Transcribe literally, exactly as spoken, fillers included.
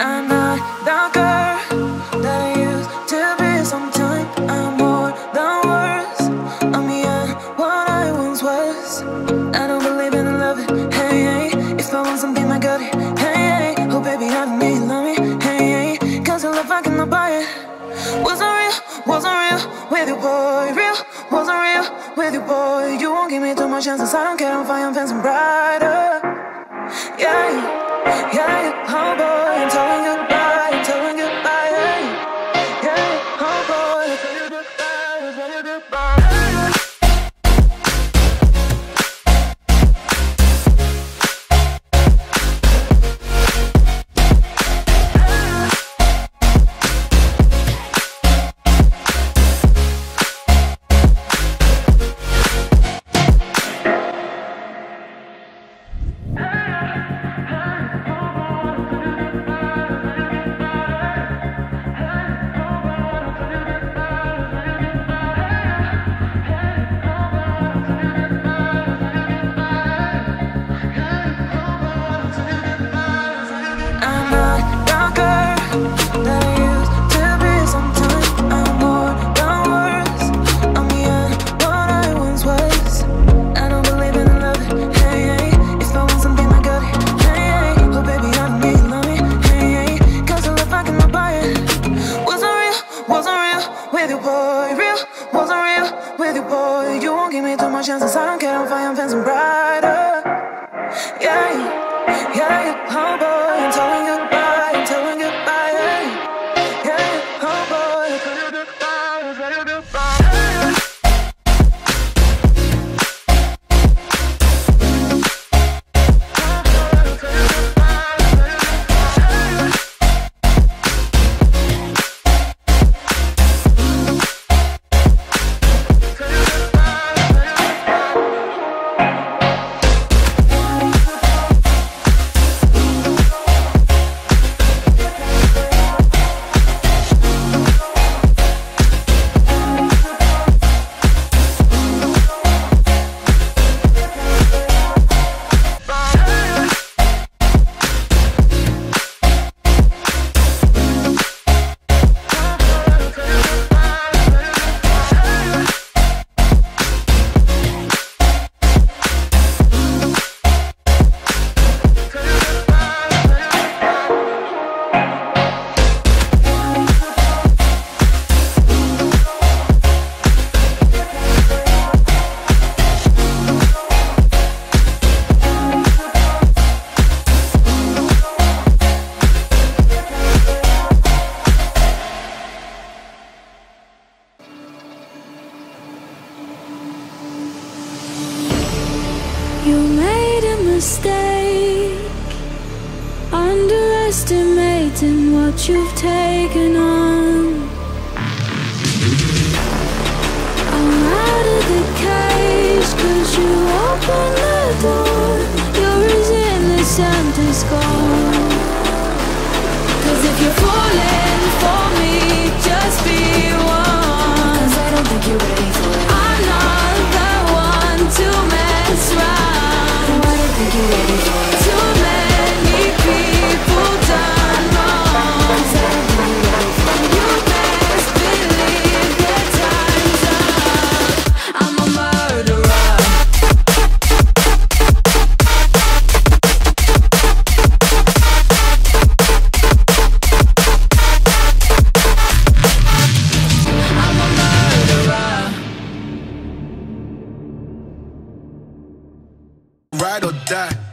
I'm not the girl that I used to be. Sometime I'm more than words. I'm beyond what I once was. I don't believe in loving, hey, hey. If I want something, I got it, hey, hey. Oh baby, I don't need love me, hey, hey. Cause your love, I cannot buy it. Wasn't real, wasn't real with you, boy. Real, wasn't real with you, boy. You won't give me too much chances. I don't care if I am fancy brighter. Yeah, yeah, yeah, oh boy, I'm telling goodbye, I'm telling goodbye, yeah, yeah, oh boy, I'm telling goodbye, I'm telling goodbye. Chances, I don't care if I am fancy brighter. Yeah, yeah, yeah, oh boy, I'm telling goodbye, I'm telling goodbye, yeah, yeah, oh boy, I'm telling goodbye, I'm telling goodbye. You made a mistake, underestimating what you've taken on. I'm out of the cage, cause you opened the door. You're as innocent as gold. Cause if you're falling for me, just be one. Cause I don't think you're ready for it. I'm not the one to mess around. Too many people done wrong. You best believe that time's up. I'm a murderer. I'm a murderer. Ride or die.